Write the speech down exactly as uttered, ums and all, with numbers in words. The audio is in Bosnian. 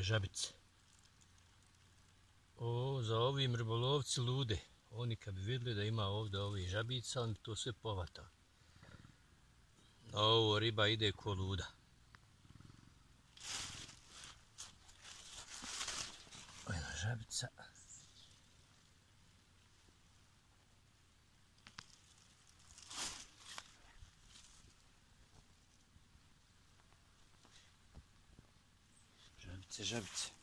je žabica. O, za ovim ribolovci lude. Oni kad bi vidjeli da ima ovdje ovih žabica, oni bi to sve povatali. Ovo riba ide ko luda. Ovo je žabica. Žabice, žabice.